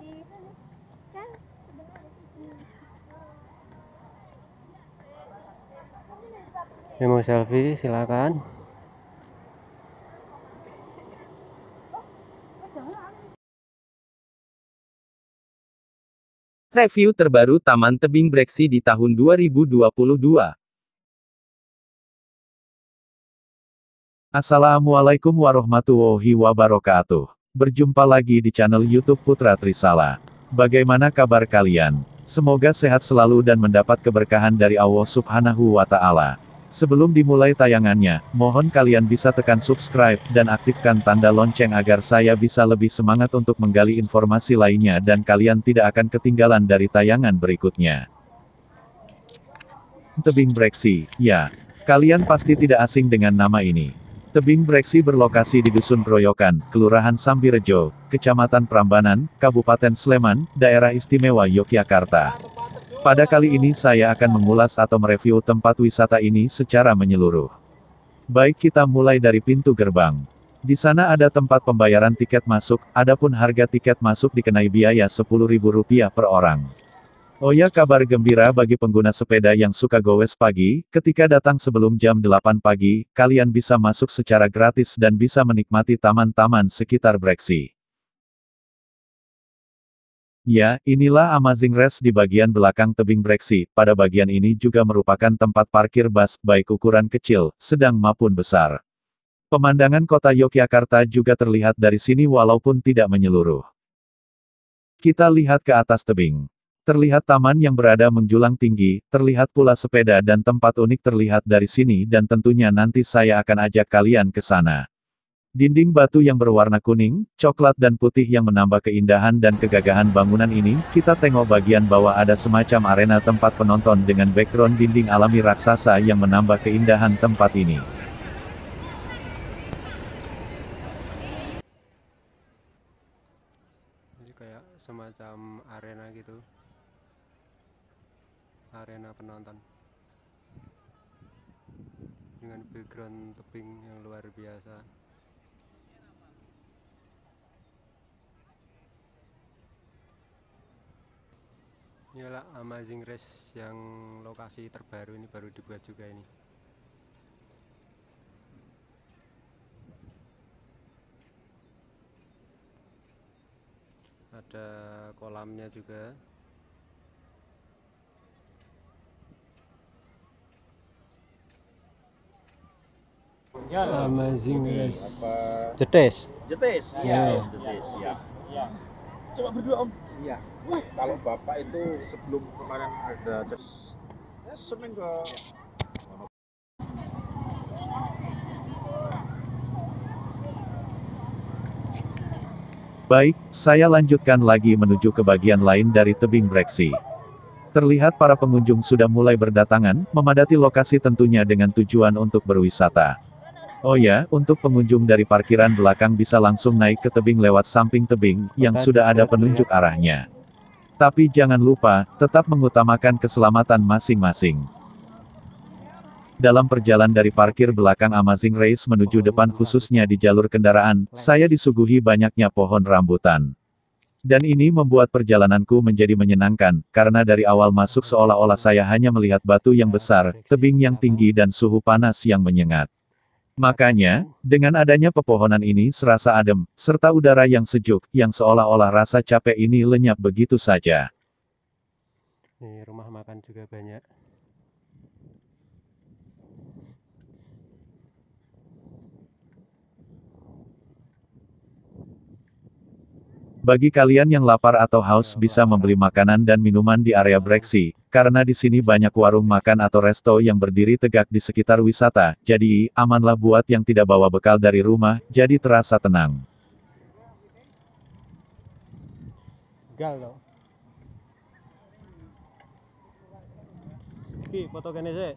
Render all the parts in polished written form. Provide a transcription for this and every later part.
Yang mau selfie silakan. Review terbaru Taman Tebing Breksi di tahun 2022. Assalamualaikum warahmatullahi wabarakatuh. Berjumpa lagi di channel YouTube Putra Trisala. Bagaimana kabar kalian? Semoga sehat selalu dan mendapat keberkahan dari Allah Subhanahu wa Ta'ala. Sebelum dimulai tayangannya, mohon kalian bisa tekan subscribe dan aktifkan tanda lonceng agar saya bisa lebih semangat untuk menggali informasi lainnya dan kalian tidak akan ketinggalan dari tayangan berikutnya. Tebing Breksi, ya. Kalian pasti tidak asing dengan nama ini. Tebing Breksi berlokasi di Dusun Groyokan, Kelurahan Sambirejo, Kecamatan Prambanan, Kabupaten Sleman, Daerah Istimewa Yogyakarta. Pada kali ini saya akan mengulas atau mereview tempat wisata ini secara menyeluruh. Baik, kita mulai dari pintu gerbang. Di sana ada tempat pembayaran tiket masuk, adapun harga tiket masuk dikenai biaya Rp10.000 per orang. Oh ya, kabar gembira bagi pengguna sepeda yang suka gowes pagi, ketika datang sebelum jam 8 pagi, kalian bisa masuk secara gratis dan bisa menikmati taman-taman sekitar Breksi. Ya, inilah Amazing Race di bagian belakang tebing Breksi. Pada bagian ini juga merupakan tempat parkir bus, baik ukuran kecil, sedang maupun besar. Pemandangan kota Yogyakarta juga terlihat dari sini walaupun tidak menyeluruh. Kita lihat ke atas tebing. Terlihat taman yang berada menjulang tinggi, terlihat pula sepeda dan tempat unik terlihat dari sini dan tentunya nanti saya akan ajak kalian ke sana. Dinding batu yang berwarna kuning, coklat dan putih yang menambah keindahan dan kegagahan bangunan ini, kita tengok bagian bawah ada semacam arena tempat penonton dengan background dinding alami raksasa yang menambah keindahan tempat ini. Jadi kayak semacam arena gitu. Arena penonton. Dengan background tebing yang luar biasa. Inilah Amazing Race yang lokasi terbaru ini baru dibuat juga ini. Ada kolamnya juga. Amazing Race. Jetes. Jetis, Iya. jetis, ya. Coba berdua om. Iya. Wah, kalau bapak itu sebelum kemarin ada ya seminggu. Baik, saya lanjutkan lagi menuju ke bagian lain dari tebing Breksi. Terlihat para pengunjung sudah mulai berdatangan, memadati lokasi tentunya dengan tujuan untuk berwisata. Oh ya, untuk pengunjung dari parkiran belakang bisa langsung naik ke tebing lewat samping tebing, yang sudah ada penunjuk arahnya. Tapi jangan lupa, tetap mengutamakan keselamatan masing-masing. Dalam perjalanan dari parkir belakang Amazing Race menuju depan khususnya di jalur kendaraan, saya disuguhi banyaknya pohon rambutan. Dan ini membuat perjalananku menjadi menyenangkan, karena dari awal masuk seolah-olah saya hanya melihat batu yang besar, tebing yang tinggi dan suhu panas yang menyengat. Makanya, dengan adanya pepohonan ini serasa adem, serta udara yang sejuk, yang seolah-olah rasa capek ini lenyap begitu saja. Nih, rumah makan juga banyak. Bagi kalian yang lapar atau haus bisa membeli makanan dan minuman di area Breksi, karena di sini banyak warung makan atau resto yang berdiri tegak di sekitar wisata, jadi amanlah buat yang tidak bawa bekal dari rumah, jadi terasa tenang. Gal loh. Ki, foto kene sih.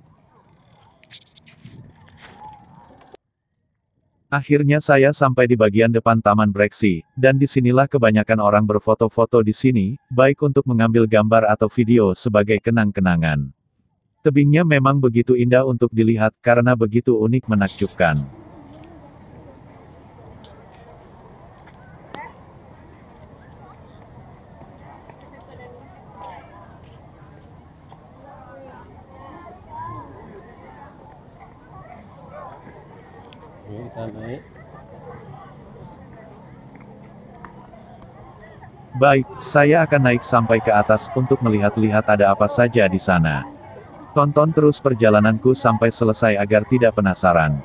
Akhirnya saya sampai di bagian depan Taman Breksi, dan disinilah kebanyakan orang berfoto-foto di sini, baik untuk mengambil gambar atau video sebagai kenang-kenangan. Tebingnya memang begitu indah untuk dilihat, karena begitu unik menakjubkan. Kita naik. Baik, saya akan naik sampai ke atas untuk melihat-lihat ada apa saja di sana. Tonton terus perjalananku sampai selesai agar tidak penasaran.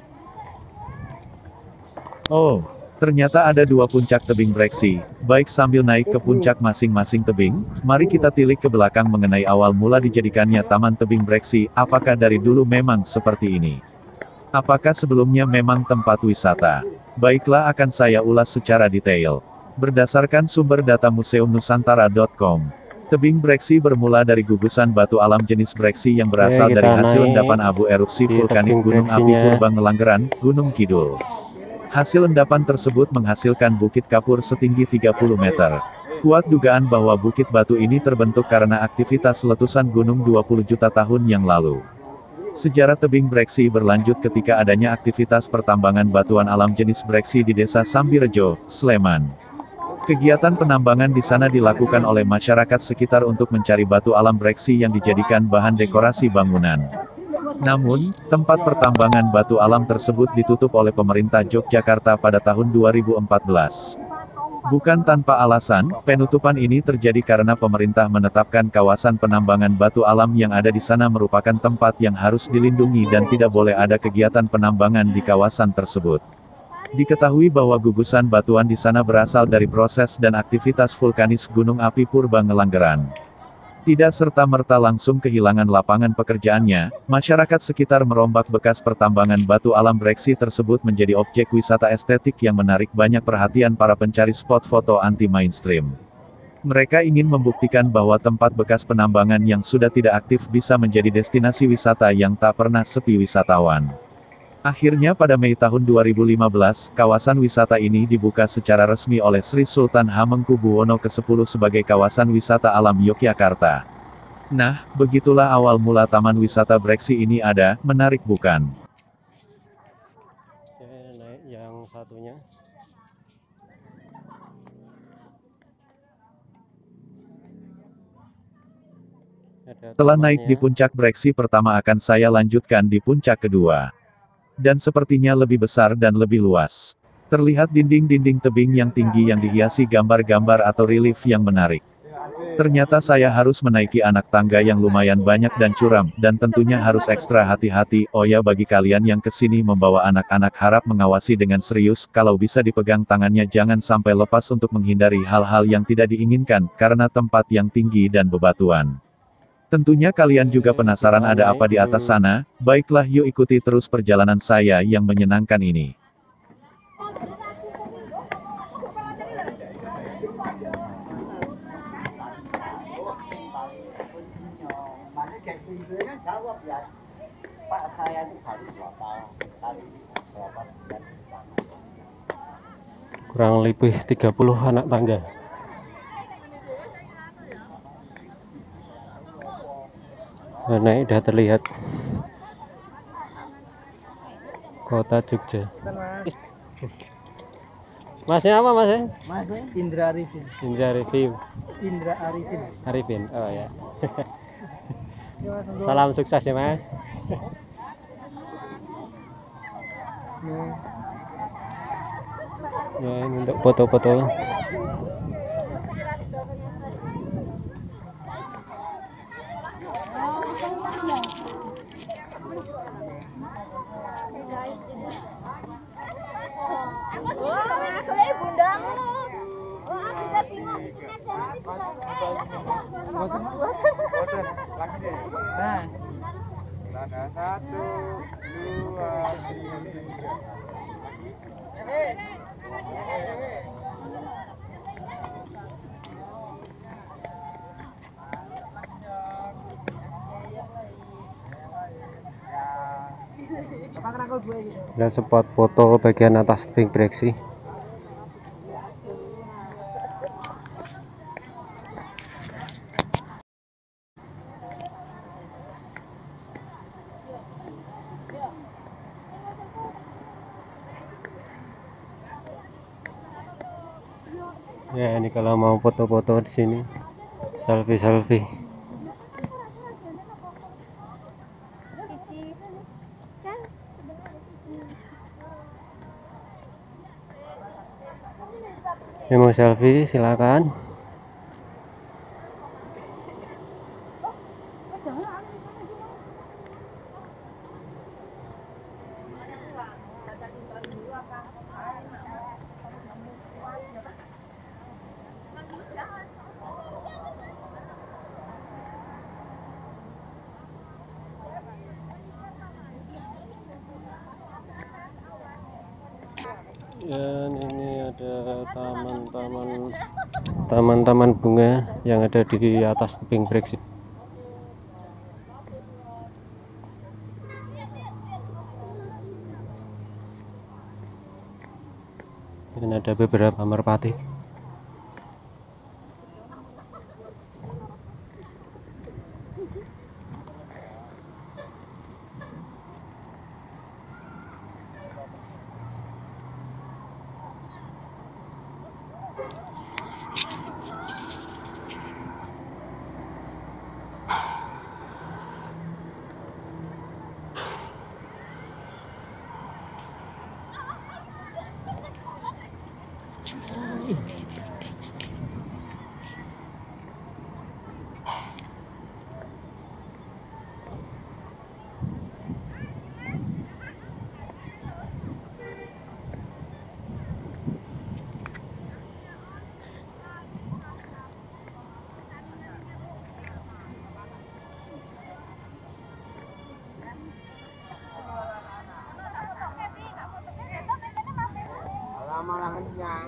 Oh, ternyata ada dua puncak tebing Breksi. Baik, sambil naik ke puncak masing-masing tebing, mari kita tilik ke belakang mengenai awal mula dijadikannya Taman Tebing Breksi. Apakah dari dulu memang seperti ini? Apakah sebelumnya memang tempat wisata? Baiklah, akan saya ulas secara detail. Berdasarkan sumber data museumnusantara.com, tebing Breksi bermula dari gugusan batu alam jenis Breksi yang berasal Oke, dari kita hasil naik endapan abu erupsi di vulkanik tebing Gunung Api Breksinya. Purba Ngelanggeran, Gunung Kidul. Hasil endapan tersebut menghasilkan bukit kapur setinggi 30 meter. Kuat dugaan bahwa bukit batu ini terbentuk karena aktivitas letusan gunung 20 juta tahun yang lalu. Sejarah tebing Breksi berlanjut ketika adanya aktivitas pertambangan batuan alam jenis Breksi di desa Sambirejo, Sleman. Kegiatan penambangan di sana dilakukan oleh masyarakat sekitar untuk mencari batu alam Breksi yang dijadikan bahan dekorasi bangunan. Namun, tempat pertambangan batu alam tersebut ditutup oleh pemerintah Yogyakarta pada tahun 2014. Bukan tanpa alasan, penutupan ini terjadi karena pemerintah menetapkan kawasan penambangan batu alam yang ada di sana merupakan tempat yang harus dilindungi dan tidak boleh ada kegiatan penambangan di kawasan tersebut. Diketahui bahwa gugusan batuan di sana berasal dari proses dan aktivitas vulkanis Gunung Api Purba Ngelanggeran. Tidak serta-merta langsung kehilangan lapangan pekerjaannya, masyarakat sekitar merombak bekas pertambangan batu alam Breksi tersebut menjadi objek wisata estetik yang menarik banyak perhatian para pencari spot foto anti-mainstream. Mereka ingin membuktikan bahwa tempat bekas penambangan yang sudah tidak aktif bisa menjadi destinasi wisata yang tak pernah sepi wisatawan. Akhirnya pada Mei tahun 2015, kawasan wisata ini dibuka secara resmi oleh Sri Sultan Hamengkubuwono ke-10 sebagai kawasan wisata alam Yogyakarta. Nah, begitulah awal mula Taman Wisata Breksi ini ada, menarik bukan? Oke, naik yang satunya. Ada Setelah naik di tamannya. puncak Breksi pertama akan saya lanjutkan di puncak kedua. Dan sepertinya lebih besar dan lebih luas. Terlihat dinding-dinding tebing yang tinggi yang dihiasi gambar-gambar atau relief yang menarik. Ternyata saya harus menaiki anak tangga yang lumayan banyak dan curam, dan tentunya harus ekstra hati-hati. Oh ya, bagi kalian yang kesini membawa anak-anak harap mengawasi dengan serius, kalau bisa dipegang tangannya jangan sampai lepas untuk menghindari hal-hal yang tidak diinginkan, karena tempat yang tinggi dan bebatuan. Tentunya kalian juga penasaran ada apa di atas sana, baiklah yuk ikuti terus perjalanan saya yang menyenangkan ini. Pak, saya itu baru berapa kali berapa bulan di sana. Kurang lebih 30 anak tangga. Nah, naik udah terlihat kota Jogja. Masnya apa mas? Mas, Indra Arifin. Indra Review. Indra Arifin. Arifin, oh ya. Ini Mas, untuk Salam sukses ya mas. Ya, ini untuk foto-foto. Nah, satu, dua, tiga. Ada spot foto bagian atas tebing Breksi. Ya, ini kalau mau foto-foto di sini, selfie-selfie. Yang mau selfie silakan. Dan ini ada taman-taman bunga yang ada di atas tebing Brexit. Dan ada beberapa merpati. Malah kenyang.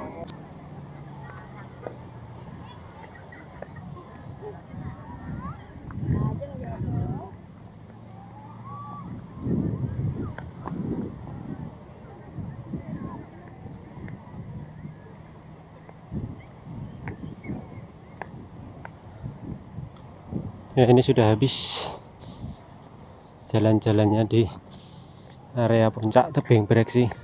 Ya, ini sudah habis jalan-jalannya di area puncak tebing Breksi.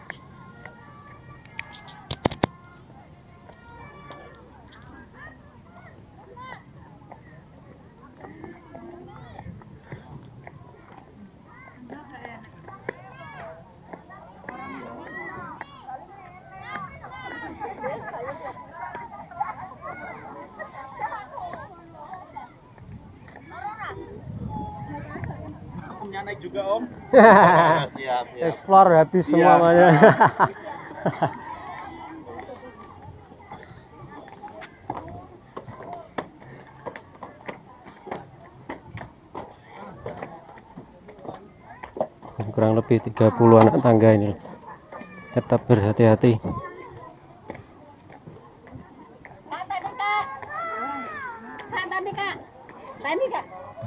Naik juga Om. Siap. Explore habis Iya. semuanya. Kurang lebih 30 anak tangga ini. Tetap berhati-hati. Tani kak.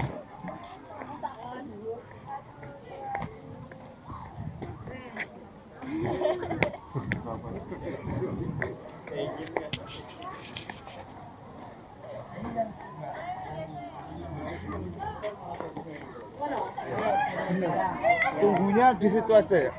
Tunggunya di situ aja ya.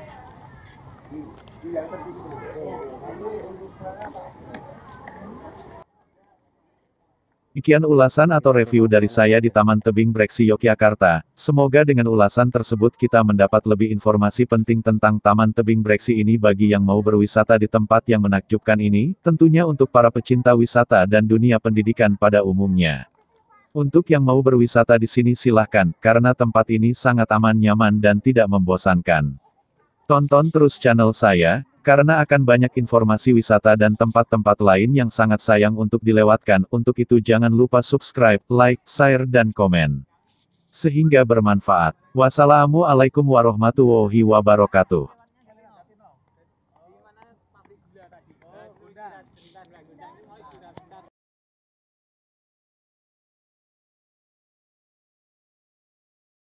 Sekian ulasan atau review dari saya di Taman Tebing Breksi Yogyakarta. Semoga dengan ulasan tersebut kita mendapat lebih informasi penting tentang Taman Tebing Breksi ini bagi yang mau berwisata di tempat yang menakjubkan ini, tentunya untuk para pecinta wisata dan dunia pendidikan pada umumnya. Untuk yang mau berwisata di sini silahkan, karena tempat ini sangat aman, nyaman dan tidak membosankan. Tonton terus channel saya, karena akan banyak informasi wisata dan tempat-tempat lain yang sangat sayang untuk dilewatkan. Untuk itu jangan lupa subscribe, like, share dan komen. Sehingga bermanfaat. Wassalamualaikum warahmatullahi wabarakatuh.